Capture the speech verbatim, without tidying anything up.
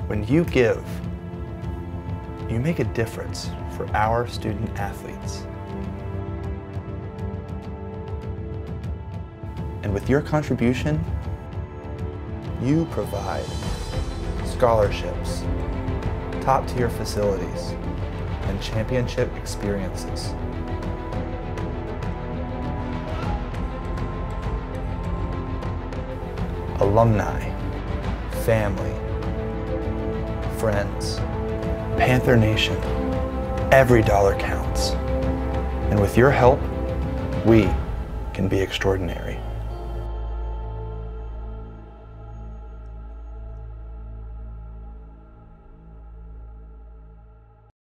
When you give, you make a difference for our student athletes. And with your contribution, you provide scholarships, top-tier facilities, and championship experiences. Alumni, family, friends, Panther Nation, every dollar counts. And with your help, we can be extraordinary.